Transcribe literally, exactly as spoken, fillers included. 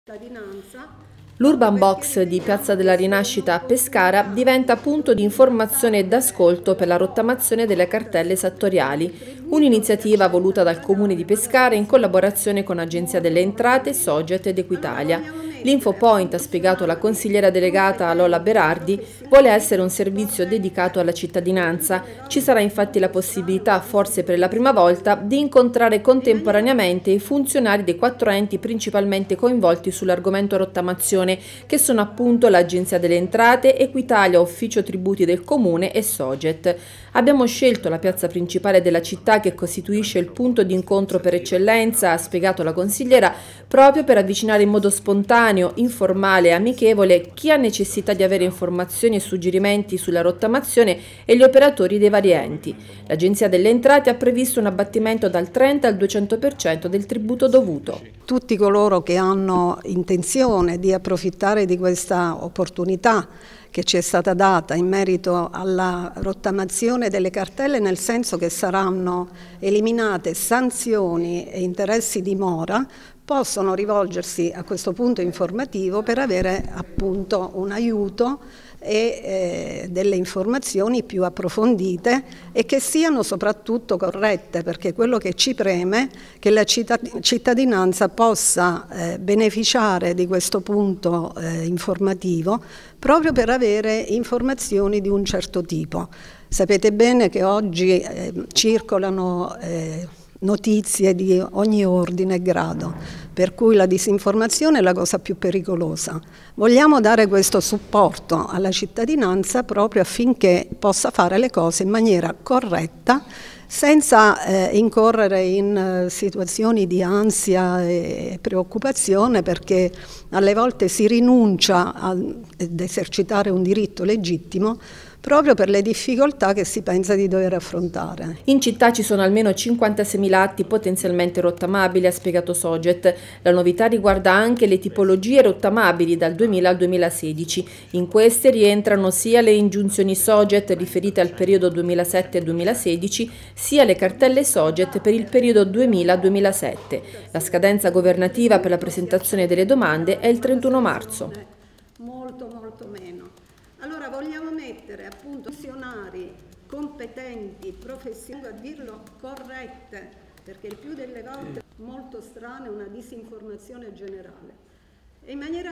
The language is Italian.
cittadinanza. L'Urban Box di Piazza della Rinascita a Pescara diventa punto di informazione ed ascolto per la rottamazione delle cartelle esattoriali, un'iniziativa voluta dal Comune di Pescara in collaborazione con Agenzia delle Entrate, Soget ed Equitalia. L'Infopoint, ha spiegato la consigliera delegata Lola Berardi, vuole essere un servizio dedicato alla cittadinanza. Ci sarà infatti la possibilità, forse per la prima volta, di incontrare contemporaneamente i funzionari dei quattro enti principalmente coinvolti sull'argomento rottamazione, che sono appunto l'Agenzia delle Entrate, Equitalia, Ufficio Tributi del Comune e Soget. Abbiamo scelto la piazza principale della città, che costituisce il punto di incontro per eccellenza, ha spiegato la consigliera, proprio per avvicinare in modo spontaneo, informale e amichevole chi ha necessità di avere informazioni e suggerimenti sulla rottamazione e gli operatori dei vari enti. L'Agenzia delle Entrate ha previsto un abbattimento dal trenta al duecento per cento del tributo dovuto. Tutti coloro che hanno intenzione di approfittare di questa opportunità che ci è stata data in merito alla rottamazione delle cartelle, nel senso che saranno eliminate sanzioni e interessi di mora, possono rivolgersi a questo punto informativo per avere appunto un aiuto e eh, delle informazioni più approfondite e che siano soprattutto corrette, perché quello che ci preme è che la cittadinanza possa eh, beneficiare di questo punto eh, informativo proprio per avere informazioni di un certo tipo. Sapete bene che oggi eh, circolano eh, notizie di ogni ordine e grado, per cui la disinformazione è la cosa più pericolosa. Vogliamo dare questo supporto alla cittadinanza proprio affinché possa fare le cose in maniera corretta, senza eh, incorrere in eh, situazioni di ansia e preoccupazione, perché alle volte si rinuncia ad esercitare un diritto legittimo proprio per le difficoltà che si pensa di dover affrontare. In città ci sono almeno cinquantaseimila atti potenzialmente rottamabili, ha spiegato Soget. La novità riguarda anche le tipologie rottamabili dal duemila al duemilasedici. In queste rientrano sia le ingiunzioni Soget riferite al periodo duemilasette duemilasedici, sia le cartelle Soget per il periodo duemila duemilasette. La scadenza governativa per la presentazione delle domande è il trentuno marzo. Molto molto meno. Allora vogliamo mettere appunto funzionari competenti, professionali, a dirlo corrette, perché il più delle volte molto strana è una disinformazione generale. E in maniera